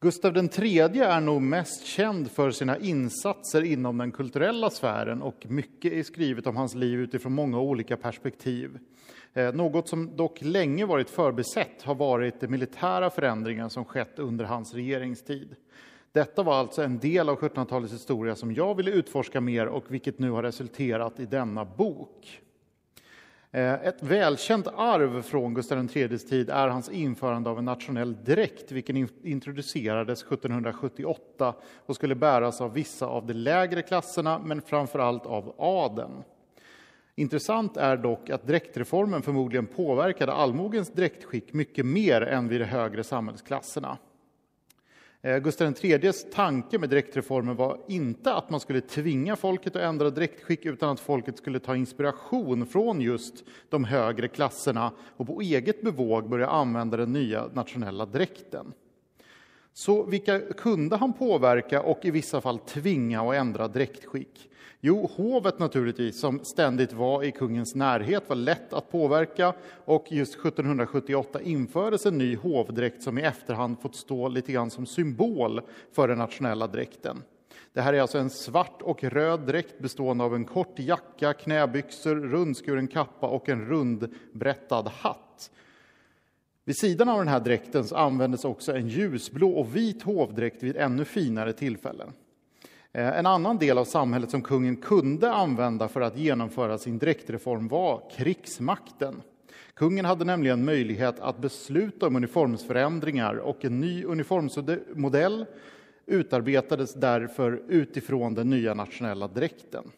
Gustav III är nog mest känd för sina insatser inom den kulturella sfären och mycket är skrivet om hans liv utifrån många olika perspektiv. Något som dock länge varit förbisett har varit de militära förändringar som skett under hans regeringstid. Detta var alltså en del av 1700-talets historia som jag ville utforska mer och vilket nu har resulterat i denna bok. Ett välkänt arv från Gustav III:s tid är hans införande av en nationell dräkt, vilken introducerades 1778 och skulle bäras av vissa av de lägre klasserna, men framförallt av adeln. Intressant är dock att dräktreformen förmodligen påverkade allmogens dräktskick mycket mer än vid de högre samhällsklasserna. Gustav III:s tanke med dräktreformen var inte att man skulle tvinga folket att ändra dräktskick utan att folket skulle ta inspiration från just de högre klasserna och på eget bevåg börja använda den nya nationella dräkten. Så vilka kunde han påverka och i vissa fall tvinga att ändra dräktskick? Jo, hovet naturligtvis, som ständigt var i kungens närhet, var lätt att påverka och just 1778 infördes en ny hovdräkt som i efterhand fått stå lite grann som symbol för den nationella dräkten. Det här är alltså en svart och röd dräkt bestående av en kort jacka, knäbyxor, rundskuren kappa och en rundbrättad hatt. Vid sidan av den här dräkten så användes också en ljusblå och vit hovdräkt vid ännu finare tillfällen. En annan del av samhället som kungen kunde använda för att genomföra sin dräktreform var krigsmakten. Kungen hade nämligen möjlighet att besluta om uniformsförändringar och en ny uniformsmodell utarbetades därför utifrån den nya nationella dräkten.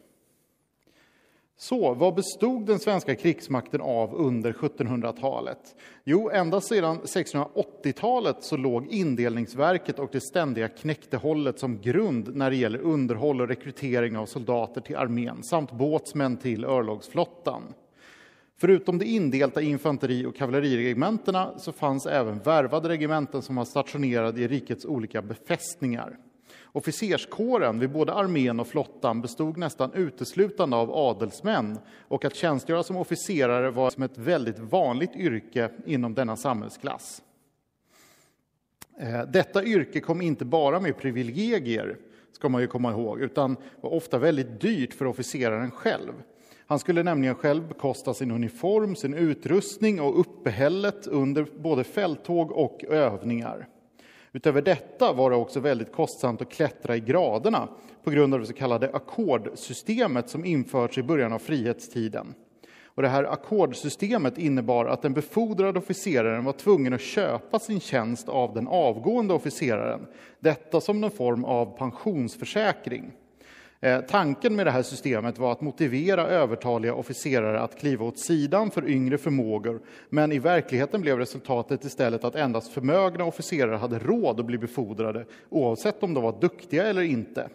Så vad bestod den svenska krigsmakten av under 1700-talet? Jo, ända sedan 1680-talet så låg indelningsverket och det ständiga knäktehållet som grund när det gäller underhåll och rekrytering av soldater till armén samt båtsmän till örlogsflottan. Förutom de indelta infanteri- och kavalleriregementena så fanns även värvade regementen som var stationerade i rikets olika befästningar. Officerskåren vid både armén och flottan bestod nästan uteslutande av adelsmän och att tjänstgöra som officerare var som ett väldigt vanligt yrke inom denna samhällsklass. Detta yrke kom inte bara med privilegier, ska man ju komma ihåg, utan var ofta väldigt dyrt för officeraren själv. Han skulle nämligen själv bekosta sin uniform, sin utrustning och uppehället under både fälttåg och övningar. Utöver detta var det också väldigt kostsamt att klättra i graderna på grund av det så kallade ackordsystemet som införts i början av frihetstiden. Och det här ackordsystemet innebar att den befordrade officeraren var tvungen att köpa sin tjänst av den avgående officeraren. Detta som en form av pensionsförsäkring. Tanken med det här systemet var att motivera övertaliga officerare att kliva åt sidan för yngre förmågor, men i verkligheten blev resultatet istället att endast förmögna officerare hade råd att bli befordrade, oavsett om de var duktiga eller inte.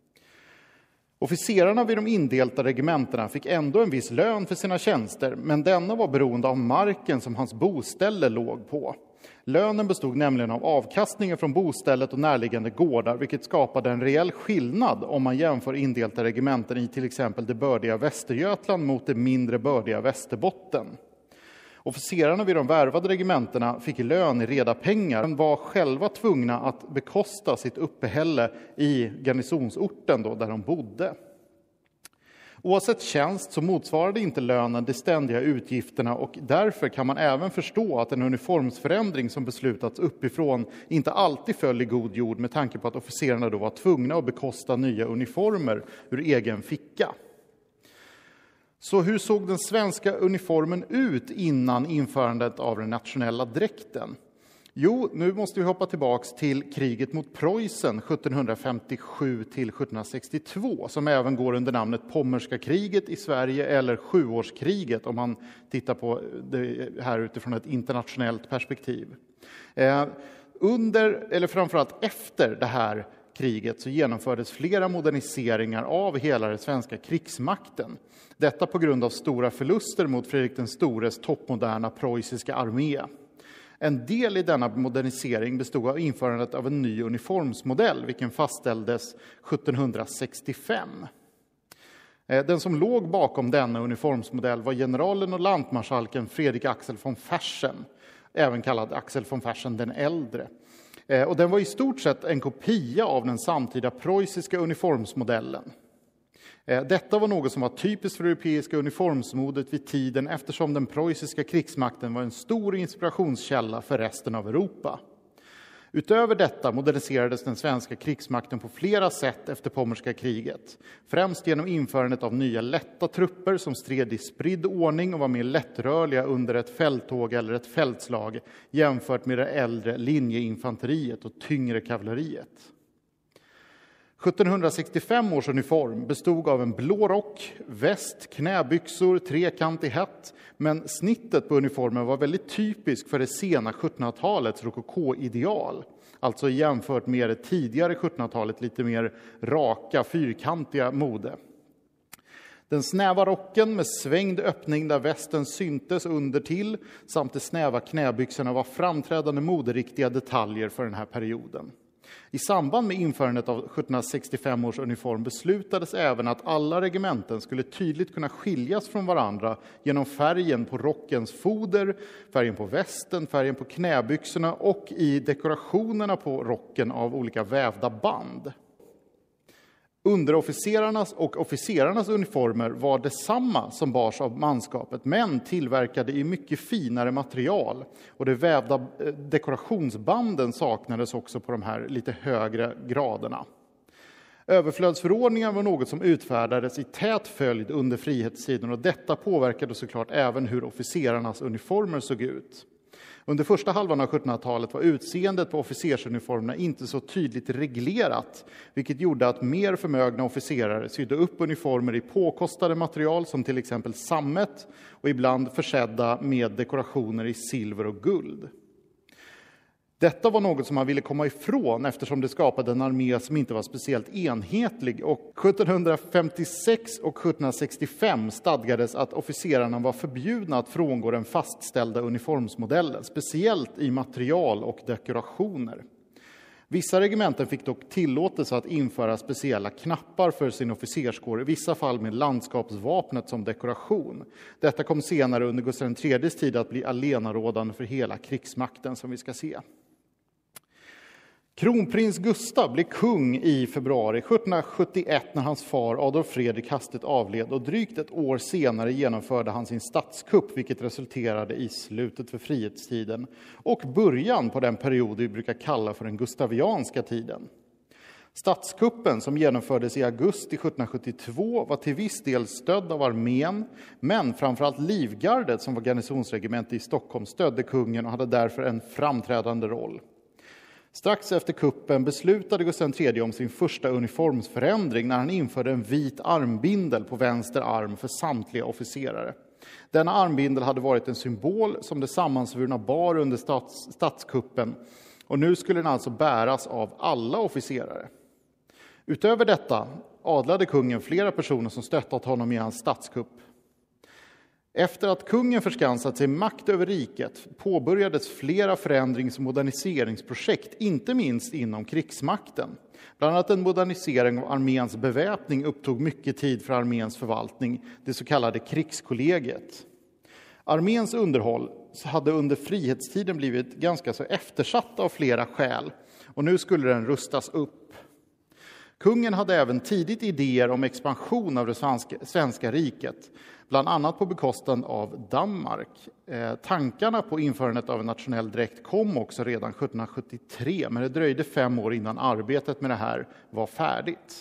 Officerarna vid de indelta regementena fick ändå en viss lön för sina tjänster, men denna var beroende av marken som hans boställe låg på. Lönen bestod nämligen av avkastningen från bostället och närliggande gårdar, vilket skapade en rejäl skillnad om man jämför indelta regementen i till exempel det bördiga Västergötland mot det mindre bördiga Västerbotten. Officerarna vid de värvade regementena fick lön i reda pengar, men var själva tvungna att bekosta sitt uppehälle i garnisonsorten då, där de bodde. Oavsett tjänst så motsvarade inte lönen de ständiga utgifterna och därför kan man även förstå att en uniformsförändring som beslutats uppifrån inte alltid föll i god jord med tanke på att officerarna då var tvungna att bekosta nya uniformer ur egen ficka. Så hur såg den svenska uniformen ut innan införandet av den nationella dräkten? Jo, nu måste vi hoppa tillbaks till kriget mot Preussen 1757 till 1762 som även går under namnet Pommerska kriget i Sverige eller Sjuårskriget om man tittar på det här utifrån ett internationellt perspektiv. Under, eller framförallt efter det här kriget så genomfördes flera moderniseringar av hela den svenska krigsmakten. Detta på grund av stora förluster mot Fredrik den stores toppmoderna preussiska armé. En del i denna modernisering bestod av införandet av en ny uniformsmodell, vilken fastställdes 1765. Den som låg bakom denna uniformsmodell var generalen och lantmarskalken Fredrik Axel von Fersen, även kallad Axel von Fersen den äldre. Och den var i stort sett en kopia av den samtida preussiska uniformsmodellen. Detta var något som var typiskt för det europeiska uniformsmodet vid tiden eftersom den preussiska krigsmakten var en stor inspirationskälla för resten av Europa. Utöver detta moderniserades den svenska krigsmakten på flera sätt efter Pommerska kriget. Främst genom införandet av nya lätta trupper som stred i spridd ordning och var mer lättrörliga under ett fälttåg eller ett fältslag jämfört med det äldre linjeinfanteriet och tyngre kavalleriet. 1765 års uniform bestod av en blå rock, väst, knäbyxor, trekantig hatt, men snittet på uniformen var väldigt typisk för det sena 1700-talets rokoko-ideal. Alltså jämfört med det tidigare 1700-talet lite mer raka, fyrkantiga mode. Den snäva rocken med svängd öppning där västen syntes under till samt de snäva knäbyxorna var framträdande moderiktiga detaljer för den här perioden. I samband med införandet av 1765 års uniform beslutades även att alla regementen skulle tydligt kunna skiljas från varandra genom färgen på rockens foder, färgen på västen, färgen på knäbyxorna och i dekorationerna på rocken av olika vävda band. Underofficerarnas och officerarnas uniformer var detsamma som bars av manskapet, men tillverkade i mycket finare material. Och de vävda dekorationsbanden saknades också på de här lite högre graderna. Överflödsförordningar var något som utfärdades i tät följd under frihetstiden, och detta påverkade såklart även hur officerarnas uniformer såg ut. Under första halvan av 1700-talet var utseendet på officersuniformerna inte så tydligt reglerat, vilket gjorde att mer förmögna officerare sydde upp uniformer i påkostade material som till exempel sammet och ibland försedda med dekorationer i silver och guld. Detta var något som man ville komma ifrån eftersom det skapade en armé som inte var speciellt enhetlig, och 1756 och 1765 stadgades att officerarna var förbjudna att frångå den fastställda uniformsmodellen, speciellt i material och dekorationer. Vissa regementen fick dock tillåtelse att införa speciella knappar för sin officerskår, i vissa fall med landskapsvapnet som dekoration. Detta kom senare under Gustav III:s tid att bli allenarådande för hela krigsmakten, som vi ska se. Kronprins Gustav blev kung i februari 1771 när hans far Adolf Fredrik hastigt avled, och drygt ett år senare genomförde han sin statskupp, vilket resulterade i slutet för frihetstiden och början på den period vi brukar kalla för den gustavianska tiden. Statskuppen, som genomfördes i augusti 1772, var till viss del stödd av armén, men framförallt Livgardet, som var garnisonsregemente i Stockholm, stödde kungen och hade därför en framträdande roll. Strax efter kuppen beslutade Gustav III om sin första uniformsförändring när han införde en vit armbindel på vänster arm för samtliga officerare. Denna armbindel hade varit en symbol som det sammansvurna bar under statskuppen, och nu skulle den alltså bäras av alla officerare. Utöver detta adlade kungen flera personer som stöttat honom i hans statskupp. Efter att kungen förskansat sig makt över riket påbörjades flera förändrings- och moderniseringsprojekt, inte minst inom krigsmakten. Bland annat en modernisering av arméns beväpning upptog mycket tid för arméns förvaltning, det så kallade krigskollegiet. Arméns underhåll hade under frihetstiden blivit ganska så eftersatt av flera skäl, och nu skulle den rustas upp. Kungen hade även tidigt idéer om expansion av det svenska riket, bland annat på bekostnad av Danmark. Tankarna på införandet av en nationell dräkt kom också redan 1773, men det dröjde 5 år innan arbetet med det här var färdigt.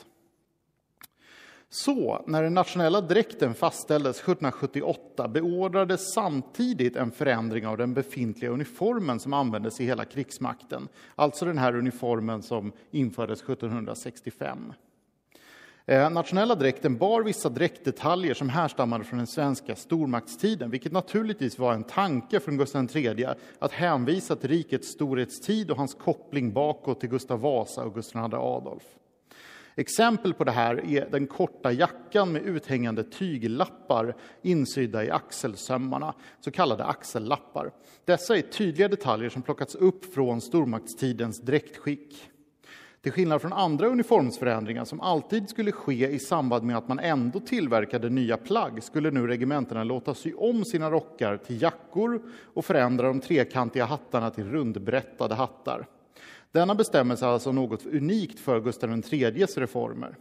Så, när den nationella dräkten fastställdes 1778 beordrades samtidigt en förändring av den befintliga uniformen som användes i hela krigsmakten. Alltså den här uniformen som infördes 1765. Nationella dräkten bar vissa dräktdetaljer som härstammade från den svenska stormaktstiden, vilket naturligtvis var en tanke från Gustav III att hänvisa till rikets storhetstid och hans koppling bakåt till Gustav Vasa och Gustav II Adolf. Exempel på det här är den korta jackan med uthängande tyglappar insydda i axelsömmarna, så kallade axellappar. Dessa är tydliga detaljer som plockats upp från stormaktstidens dräktskick. Till skillnad från andra uniformsförändringar som alltid skulle ske i samband med att man ändå tillverkade nya plagg, skulle nu regementerna låta sy om sina rockar till jackor och förändra de trekantiga hattarna till rundbrättade hattar. Denna bestämmelse är alltså något unikt för Gustav III:s reformer.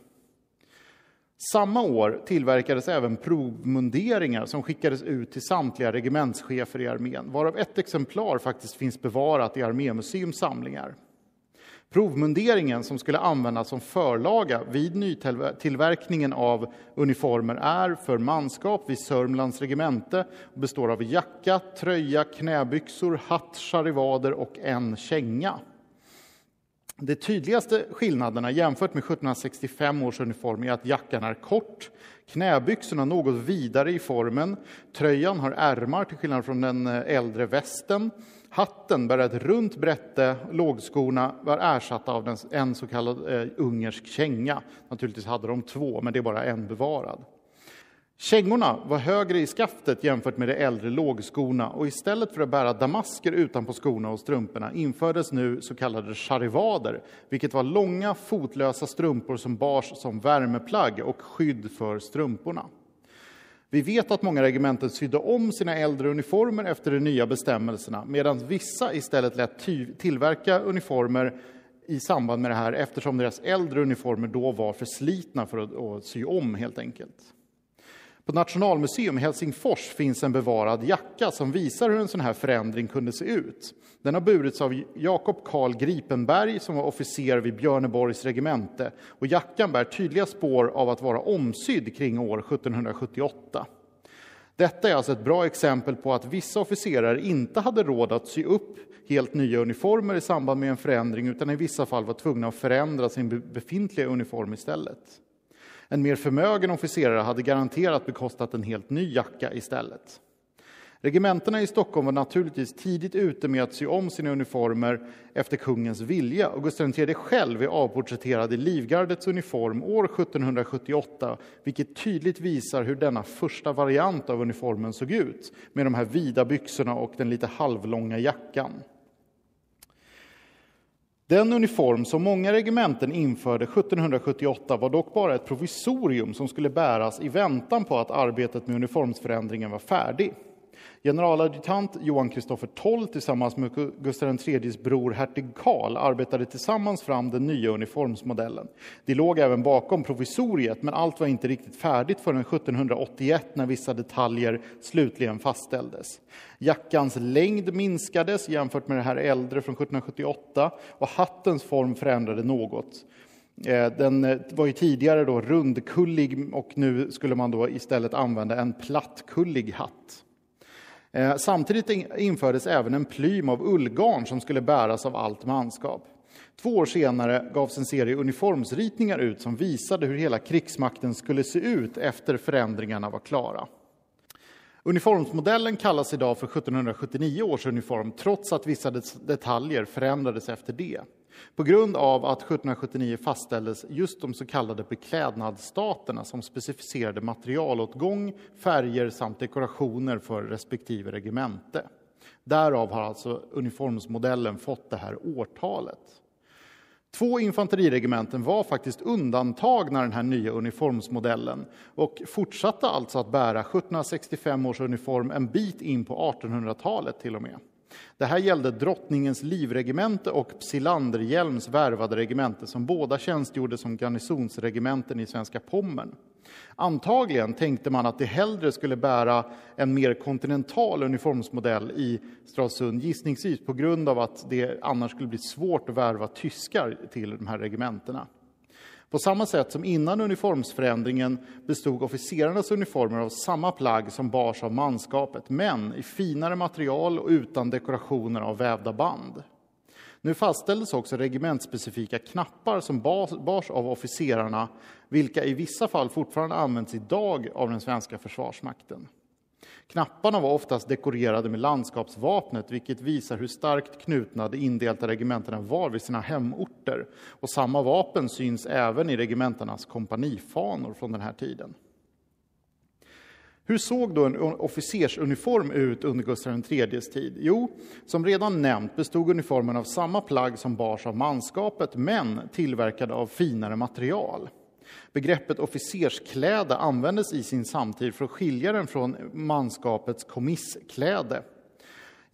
Samma år tillverkades även provmunderingar som skickades ut till samtliga regementschefer i armén, varav ett exemplar faktiskt finns bevarat i Armémuseums samlingar. Provmunderingen, som skulle användas som förlaga vid nytillverkningen av uniformer, är för manskap vid Sörmlands regemente och består av jacka, tröja, knäbyxor, hatt, charivader och en känga. De tydligaste skillnaderna jämfört med 1765 års uniform är att jackan är kort, knäbyxorna något vidare i formen, tröjan har ärmar till skillnad från den äldre västen, hatten bär ett runt brätte, lågskorna var ersatta av en så kallad ungersk känga. Naturligtvis hade de två, men det är bara en bevarad. Kängorna var högre i skaftet jämfört med de äldre lågskorna, och istället för att bära damasker utanpå skorna och strumporna infördes nu så kallade charivader, vilket var långa fotlösa strumpor som bars som värmeplagg och skydd för strumporna. Vi vet att många regementen sydde om sina äldre uniformer efter de nya bestämmelserna, medan vissa istället lät tillverka uniformer i samband med det här, eftersom deras äldre uniformer då var för slitna för att sy om helt enkelt. På Nationalmuseum i Helsingfors finns en bevarad jacka som visar hur en sån här förändring kunde se ut. Den har burits av Jakob Karl Gripenberg som var officer vid Björneborgs regemente, och jackan bär tydliga spår av att vara omsydd kring år 1778. Detta är alltså ett bra exempel på att vissa officerare inte hade råd att sy upp helt nya uniformer i samband med en förändring, utan i vissa fall var tvungna att förändra sin befintliga uniform istället. En mer förmögen officerare hade garanterat bekostat en helt ny jacka istället. Regementerna i Stockholm var naturligtvis tidigt ute med att sy om sina uniformer efter kungens vilja, och Gustav III själv är avporträtterad i Livgardets uniform år 1778, vilket tydligt visar hur denna första variant av uniformen såg ut, med de här vida byxorna och den lite halvlånga jackan. Den uniform som många regementen införde 1778 var dock bara ett provisorium som skulle bäras i väntan på att arbetet med uniformsförändringen var färdig. Generaladjutant Johan Kristoffer Toll tillsammans med Gustav III:s bror hertig Karl arbetade tillsammans fram den nya uniformsmodellen. De låg även bakom provisoriet, men allt var inte riktigt färdigt förrän 1781 när vissa detaljer slutligen fastställdes. Jackans längd minskades jämfört med det här äldre från 1778, och hattens form förändrade något. Den var ju tidigare då rundkullig, och nu skulle man då istället använda en plattkullig hatt. Samtidigt infördes även en plym av ullgarn som skulle bäras av allt manskap. 2 år senare gavs en serie uniformsritningar ut som visade hur hela krigsmakten skulle se ut efter förändringarna var klara. Uniformsmodellen kallas idag för 1779 års uniform, trots att vissa detaljer förändrades efter det. På grund av att 1779 fastställdes just de så kallade beklädnadsstaterna som specificerade materialåtgång, färger samt dekorationer för respektive regemente. Därav har alltså uniformsmodellen fått det här årtalet. 2 infanteriregementen var faktiskt undantagna den här nya uniformsmodellen och fortsatte alltså att bära 1765 års uniform en bit in på 1800-talet till och med. Det här gällde Drottningens livregemente och Psilanderhjelms värvade regemente som båda tjänstgjorde som garnisonsregementen i Svenska Pommern. Antagligen tänkte man att det hellre skulle bära en mer kontinental uniformsmodell i Stralsund, gissningsvis på grund av att det annars skulle bli svårt att värva tyskar till de här regementena. På samma sätt som innan uniformsförändringen bestod officerarnas uniformer av samma plagg som bars av manskapet, men i finare material och utan dekorationer av vävda band. Nu fastställdes också regementsspecifika knappar som bars av officerarna, vilka i vissa fall fortfarande används idag av den svenska försvarsmakten. Knapparna var oftast dekorerade med landskapsvapnet, vilket visar hur starkt knutna de indelta regementerna var vid sina hemorter. Och samma vapen syns även i regementernas kompanifanor från den här tiden. Hur såg då en officersuniform ut under Gustav III:s tid? Jo, som redan nämnt bestod uniformen av samma plagg som bars av manskapet, men tillverkade av finare material. Begreppet officerskläde användes i sin samtid för att skilja den från manskapets komisskläde.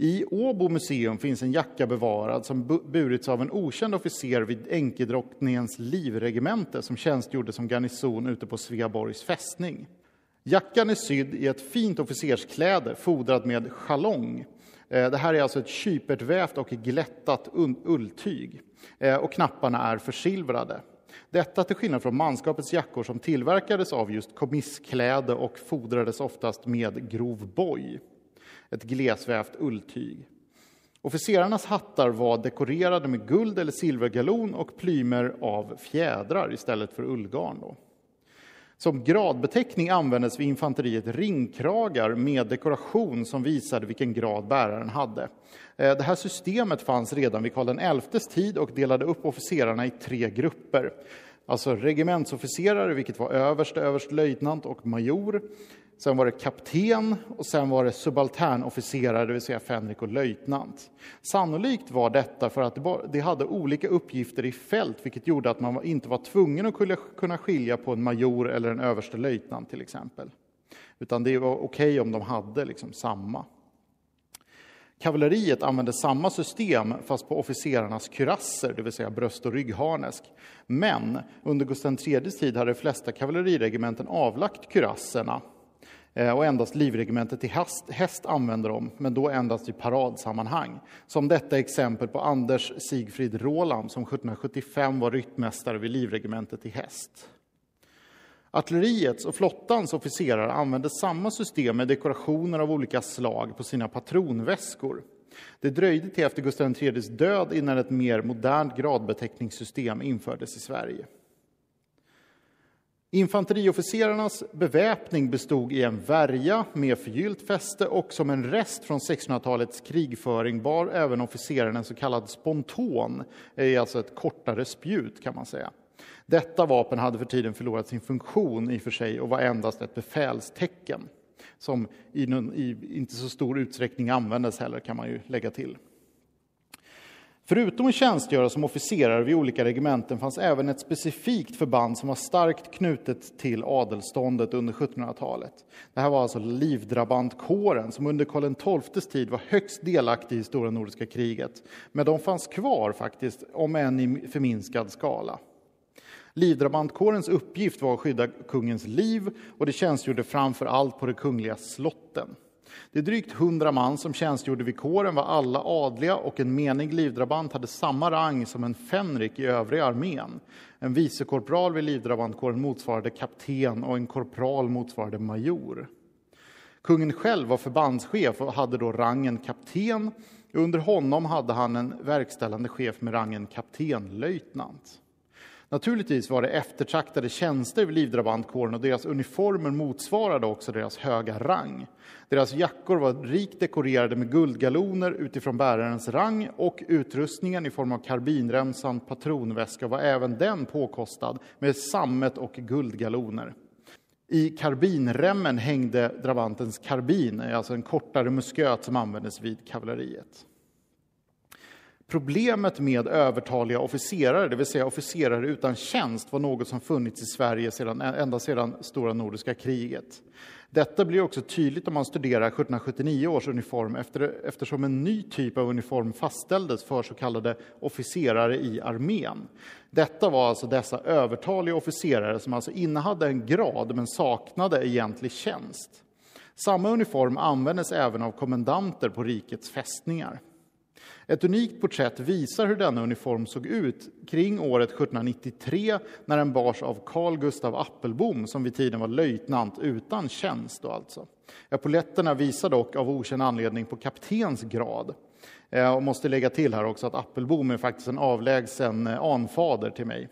I Åbo museum finns en jacka bevarad som burits av en okänd officer vid enkedrottningens livregemente som tjänstgjorde som garnison ute på Sveaborgs fästning. Jackan är sydd i ett fint officerskläde fodrad med chalong. Det här är alltså ett kypertvävt och glättat ulltyg och knapparna är försilvrade. Detta till skillnad från manskapets jackor som tillverkades av just komisskläde och fodrades oftast med grov boj, ett glesvävt ulltyg. Officerarnas hattar var dekorerade med guld eller silvergalon och plymer av fjädrar istället för ullgarn. Som gradbeteckning användes vid infanteriet ringkragar med dekoration som visade vilken grad bäraren hade. Det här systemet fanns redan vid Karl XI:s tid och delade upp officerarna i 3 grupper. Alltså regementsofficerare, vilket var överstlöjtnant och major. Sen var det kapten och sen var det subalternofficerare, det vill säga fänrik och löjtnant. Sannolikt var detta för att det hade olika uppgifter i fält, vilket gjorde att man inte var tvungen att kunna skilja på en major eller en överstelöjtnant till exempel. Utan det var okej om de hade samma. Kavalleriet använde samma system fast på officerarnas kurasser, det vill säga bröst- och ryggharnesk. Men under Gustav III:s tid hade de flesta kavalleriregementen avlagt kurasserna och endast livregementet till häst använde dem, men då endast i paradsammanhang. Som detta exempel på Anders Sigfrid Roland som 1775 var ryttmästare vid livregementet till häst. Artilleriets och flottans officerare använde samma system med dekorationer av olika slag på sina patronväskor. Det dröjde till efter Gustav III:s död innan ett mer modernt gradbeteckningssystem infördes i Sverige. Infanteriofficerarnas beväpning bestod i en värja med förgyllt fäste och som en rest från 1600-talets krigföring bar även officeren en så kallad sponton, alltså ett kortare spjut kan man säga. Detta vapen hade för tiden förlorat sin funktion i och för sig och var endast ett befälstecken som i inte så stor utsträckning användes heller, kan man ju lägga till. Förutom att tjänstgöra som officerare vid olika regementen fanns även ett specifikt förband som var starkt knutet till adelståndet under 1700-talet. Det här var alltså livdrabantkåren som under Karl XII:s tid var högst delaktig i Stora Nordiska kriget. Men de fanns kvar faktiskt, om än i förminskad skala. Livdrabantkårens uppgift var att skydda kungens liv och det tjänstgjorde framför allt på de kungliga slotten. Det drygt 100 man som tjänstgjorde vid kåren var alla adliga och en menig livdrabant hade samma rang som en fänrik i övriga armén. En vicekorpral vid livdrabantkåren motsvarade kapten och en korpral motsvarade major. Kungen själv var förbandschef och hade då rangen kapten. Under honom hade han en verkställande chef med rangen kaptenlöjtnant. Naturligtvis var det eftertraktade tjänster vid livdrabantkåren och deras uniformer motsvarade också deras höga rang. Deras jackor var rikt dekorerade med guldgaloner utifrån bärarens rang och utrustningen i form av karbinremsan patronväska var även den påkostad med sammet och guldgaloner. I karbinremmen hängde drabantens karbin, alltså en kortare musköt som användes vid kavalleriet. Problemet med övertaliga officerare, det vill säga officerare utan tjänst, var något som funnits i Sverige ända sedan Stora Nordiska kriget. Detta blir också tydligt om man studerar 1779 års uniform eftersom en ny typ av uniform fastställdes för så kallade officerare i armén. Detta var alltså dessa övertaliga officerare som alltså innehade en grad men saknade egentlig tjänst. Samma uniform användes även av kommendanter på rikets fästningar. Ett unikt porträtt visar hur denna uniform såg ut kring året 1793 när den bars av Carl Gustav Appelbom som vid tiden var löjtnant utan tjänst. Alltså. Epauletterna visar dock av okänd anledning på kaptens grad. Och måste lägga till här också att Appelbom är faktiskt en avlägsen anfader till mig.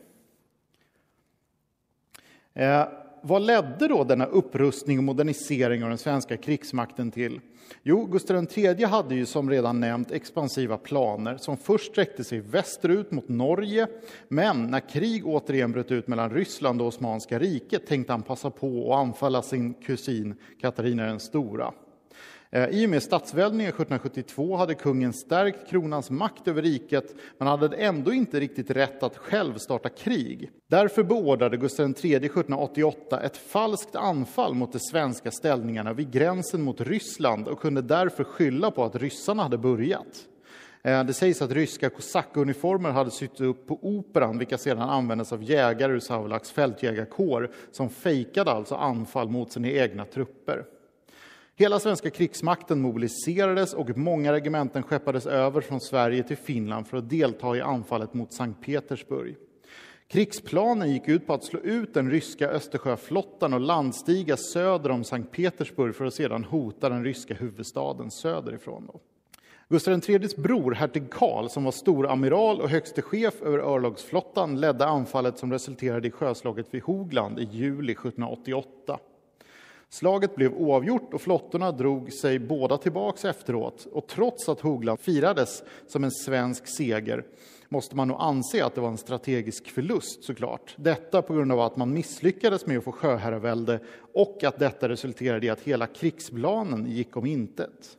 Vad ledde då denna upprustning och modernisering av den svenska krigsmakten till? Jo, Gustav III hade ju som redan nämnt expansiva planer som först sträckte sig västerut mot Norge, men när krig återigen bröt ut mellan Ryssland och Osmanska riket tänkte han passa på att anfalla sin kusin Katarina den stora. I och med statsväldningen 1772 hade kungen stärkt kronans makt över riket, men hade ändå inte riktigt rätt att själv starta krig. Därför beordrade Gustav III 1788 ett falskt anfall mot de svenska ställningarna vid gränsen mot Ryssland och kunde därför skylla på att ryssarna hade börjat. Det sägs att ryska kosackuniformer hade sytt upp på operan, vilka sedan användes av jägare ur Savlaks fältjägarkår, som fejkade alltså anfall mot sina egna trupper. Hela svenska krigsmakten mobiliserades och många regementen skeppades över från Sverige till Finland för att delta i anfallet mot Sankt Petersburg. Krigsplanen gick ut på att slå ut den ryska Östersjöflottan och landstiga söder om Sankt Petersburg för att sedan hota den ryska huvudstaden söderifrån. Gustav III:s bror, hertig Karl, som var storamiral och högste chef över örlogsflottan, ledde anfallet som resulterade i sjöslaget vid Hogland i juli 1788. Slaget blev oavgjort och flottorna drog sig båda tillbaks efteråt. Och trots att Hogland firades som en svensk seger måste man nog anse att det var en strategisk förlust såklart. Detta på grund av att man misslyckades med att få sjöherravälde och att detta resulterade i att hela krigsplanen gick om intet.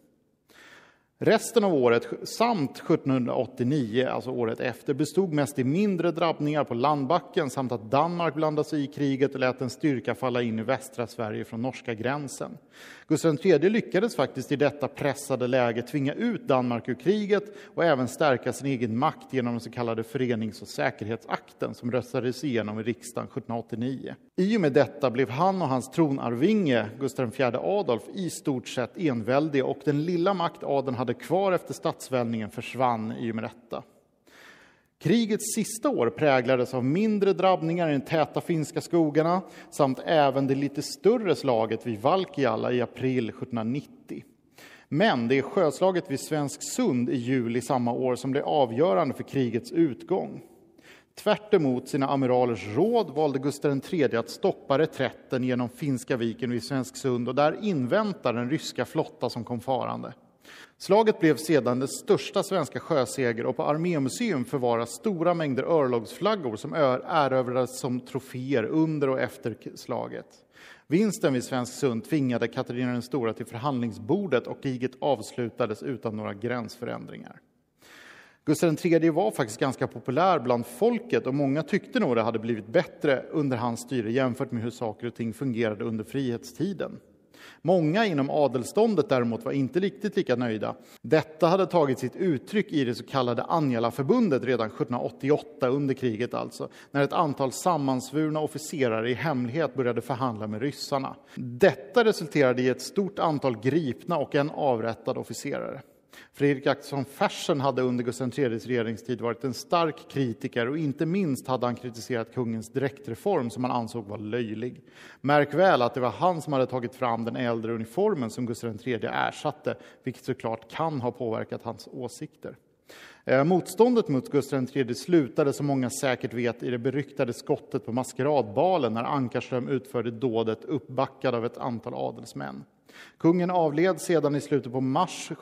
Resten av året samt 1789, alltså året efter, bestod mest i mindre drabbningar på landbacken samt att Danmark blandade sig i kriget och lät en styrka falla in i västra Sverige från norska gränsen. Gustav III lyckades faktiskt i detta pressade läge tvinga ut Danmark ur kriget och även stärka sin egen makt genom den så kallade förenings- och säkerhetsakten som röstades igenom i riksdagen 1789. I och med detta blev han och hans tronarvinge, Gustav IV Adolf, i stort sett enväldig och den lilla makt adeln hade kvar efter statsväldningen försvann i och med detta. Krigets sista år präglades av mindre drabbningar i de täta finska skogarna samt även det lite större slaget vid Valkialla i april 1790. Men det är sjöslaget vid Svensksund i juli samma år som blev avgörande för krigets utgång. Tvärt emot sina amiralers råd valde Gustav III att stoppa reträtten genom Finska viken vid Svensksund och där invänta den ryska flotta som kom farande. Slaget blev sedan den största svenska sjöseger och på Armémuseum förvaras stora mängder örlogsflaggor som erövrades som troféer under och efter slaget. Vinsten vid Svensksund tvingade Katarina den stora till förhandlingsbordet och kriget avslutades utan några gränsförändringar. Gustav III var faktiskt ganska populär bland folket och många tyckte nog det hade blivit bättre under hans styre jämfört med hur saker och ting fungerade under frihetstiden. Många inom adelståndet däremot var inte riktigt lika nöjda. Detta hade tagit sitt uttryck i det så kallade Anjala-förbundet redan 1788 under kriget alltså, när ett antal sammansvurna officerare i hemlighet började förhandla med ryssarna. Detta resulterade i ett stort antal gripna och en avrättad officerare. Fredrik Axelsson Fersen hade under Gustav III:s regeringstid varit en stark kritiker och inte minst hade han kritiserat kungens dräktreform som han ansåg var löjlig. Märk väl att det var han som hade tagit fram den äldre uniformen som Gustav III ersatte, vilket såklart kan ha påverkat hans åsikter. Motståndet mot Gustav III slutade som många säkert vet i det beryktade skottet på maskeradbalen när Ankarström utförde dådet uppbackad av ett antal adelsmän. Kungen avled sedan i slutet på mars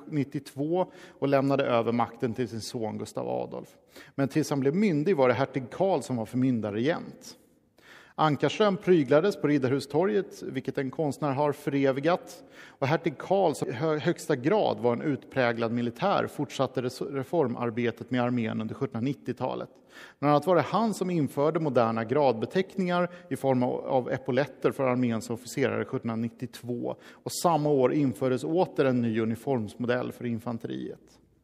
1792 och lämnade över makten till sin son Gustav Adolf. Men tills han blev myndig var det hertig Karl som var förmyndarregent. Ankarström pryglades på Riddarhustorget, vilket en konstnär har förevigat. Och hertig Karl som i högsta grad var en utpräglad militär fortsatte reformarbetet med armén under 1790-talet. Bland annat var det han som införde moderna gradbeteckningar i form av epauletter för arméns officerare 1792. Och samma år infördes åter en ny uniformsmodell för infanteriet.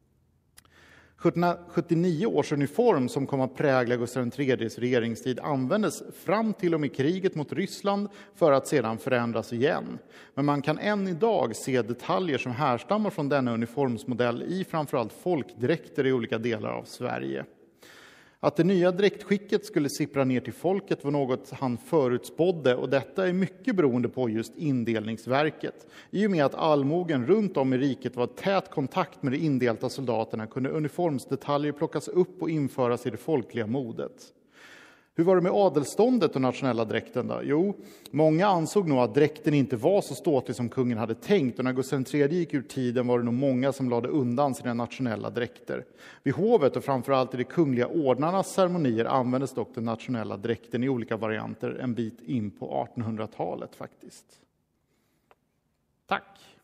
1779 års uniform som kom att prägla Gustav III:s regeringstid användes fram till och med kriget mot Ryssland för att sedan förändras igen. Men man kan än idag se detaljer som härstammar från denna uniformsmodell i framförallt folkdräkter i olika delar av Sverige. Att det nya dräktskicket skulle sippra ner till folket var något han förutspådde och detta är mycket beroende på just indelningsverket. I och med att allmogen runt om i riket var tät kontakt med de indelta soldaterna kunde uniformsdetaljer plockas upp och införas i det folkliga modet. Hur var det med adelståndet och nationella dräkten då? Jo, många ansåg nog att dräkten inte var så ståtlig som kungen hade tänkt och när Gustav III gick ur tiden var det nog många som lade undan sina nationella dräkter. Vid hovet och framförallt i de kungliga ordnarnas ceremonier användes dock den nationella dräkten i olika varianter en bit in på 1800-talet faktiskt. Tack!